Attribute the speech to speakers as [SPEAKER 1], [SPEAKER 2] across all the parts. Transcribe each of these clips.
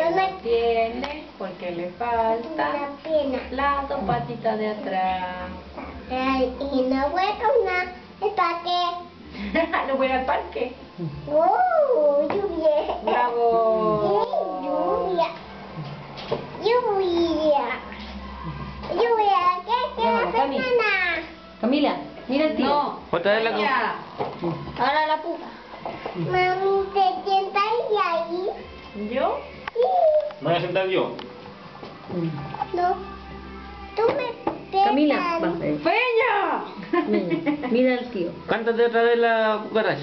[SPEAKER 1] tiene porque le falta
[SPEAKER 2] una pierna.
[SPEAKER 1] las dos patitas de atrás.
[SPEAKER 2] Y no voy a caminar el parque.
[SPEAKER 1] No voy al parque.
[SPEAKER 2] Lluvia.
[SPEAKER 1] Bravo.
[SPEAKER 2] Lluvia. Lluvia. Lluvia. ¿Qué
[SPEAKER 3] Vamos, Cami.
[SPEAKER 2] nana?
[SPEAKER 3] Camila, mira el tío.
[SPEAKER 1] No.
[SPEAKER 4] Otra vez la
[SPEAKER 1] Ya.
[SPEAKER 3] Ahora la puta.
[SPEAKER 2] Mami, ¿te sientas ahí?
[SPEAKER 1] ¿Yo?
[SPEAKER 2] Sí.
[SPEAKER 4] ¿Me voy a sentar yo?
[SPEAKER 2] No. Tú me
[SPEAKER 3] Camila,
[SPEAKER 2] pegas.
[SPEAKER 3] va.
[SPEAKER 1] ¡Feña!
[SPEAKER 3] Mira el tío.
[SPEAKER 4] Cántate otra vez la cucaracha.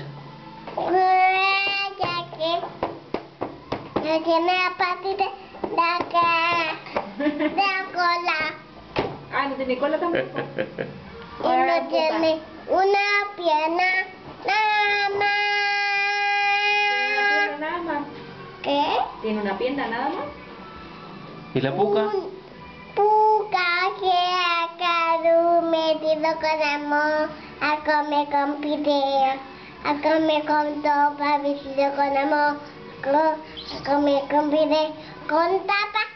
[SPEAKER 2] No tiene la patita de acá, de la cola.
[SPEAKER 1] Ah, ¿no tiene cola también?
[SPEAKER 2] Y no tiene una pierna nada más.
[SPEAKER 1] Nada más.
[SPEAKER 2] ¿Qué?
[SPEAKER 1] ¿Tiene una pierna nada más?
[SPEAKER 4] ¿Y la puca?
[SPEAKER 2] Un puca que acá metido con amor, a comer con pideo, a comer con sopa, vestido con amor, a comer con pideo, con tapa.